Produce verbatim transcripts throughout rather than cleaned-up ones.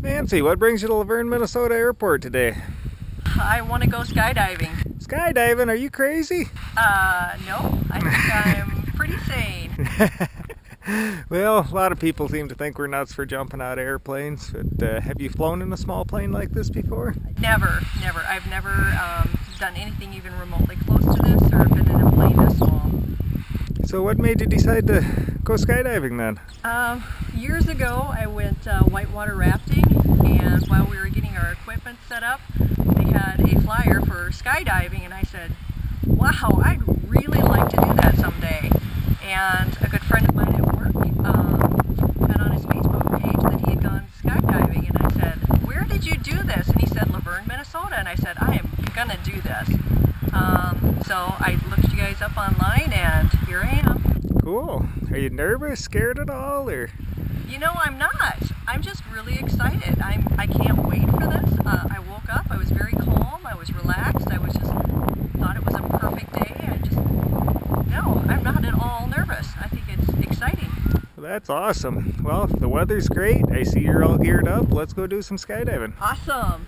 Nancy, what brings you to LuVerne, Minnesota airport today? I want to go skydiving. Skydiving? Are you crazy? Uh, no. I think I'm pretty sane. Well, a lot of people seem to think we're nuts for jumping out of airplanes, but uh, have you flown in a small plane like this before? Never, never. I've never um, done anything even remotely close to this or been in a plane this small. So what made you decide to go skydiving then? Um, years ago, I went uh, whitewater rafting, and while we were getting our equipment set up, they had a flyer for skydiving, and I said, wow, I'd really like to do that someday. And a good friend of mine at work um, had on his Facebook page that he had gone skydiving, and I said, where did you do this? And he said, LuVerne, Minnesota, and I said, I am gonna do this. Um, so I looked you guys up online, and here I am. Cool. Are you nervous, scared at all, or? You know, I'm not. I'm just really excited. I'm, I can't wait for this. Uh, I woke up, I was very calm, I was relaxed, I was just, thought it was a perfect day. I just, no, I'm not at all nervous. I think it's exciting. Well, that's awesome. Well, the weather's great. I see you're all geared up. Let's go do some skydiving. Awesome.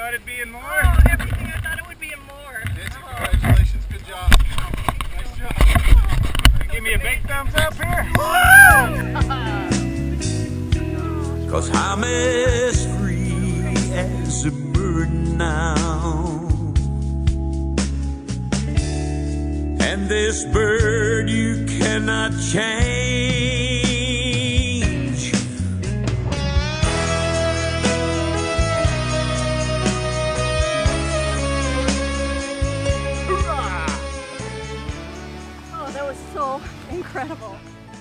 thought it'd be in more? Oh, everything I thought it would be and more. Nancy, Oh. congratulations. Good job. Nice job. Give me a big thumbs up here. 'Cause I'm as free as a bird now, and this bird you cannot change. Oh, that was so incredible.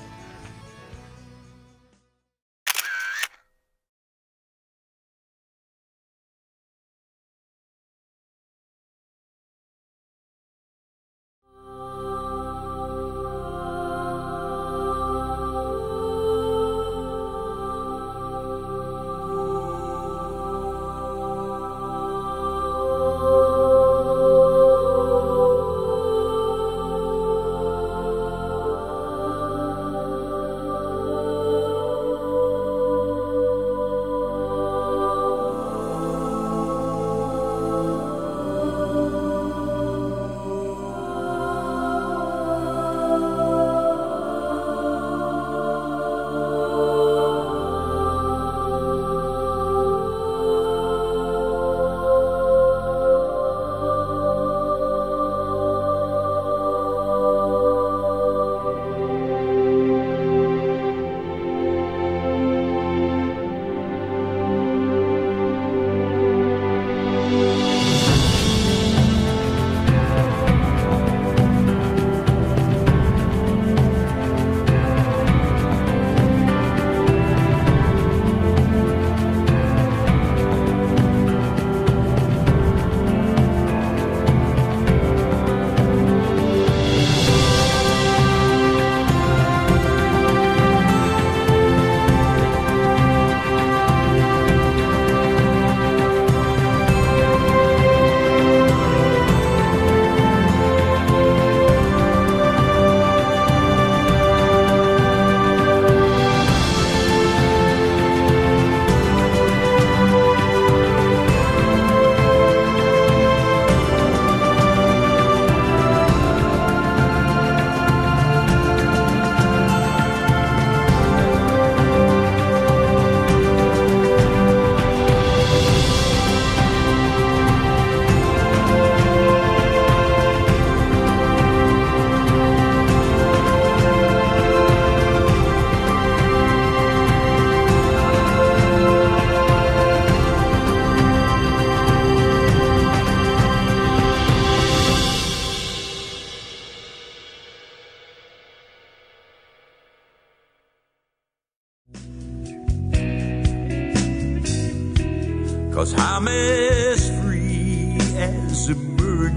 Cause I'm as free as a bird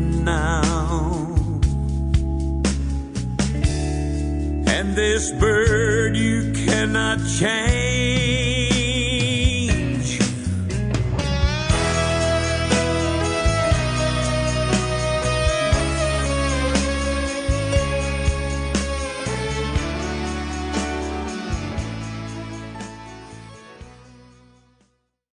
now, and this bird you cannot change.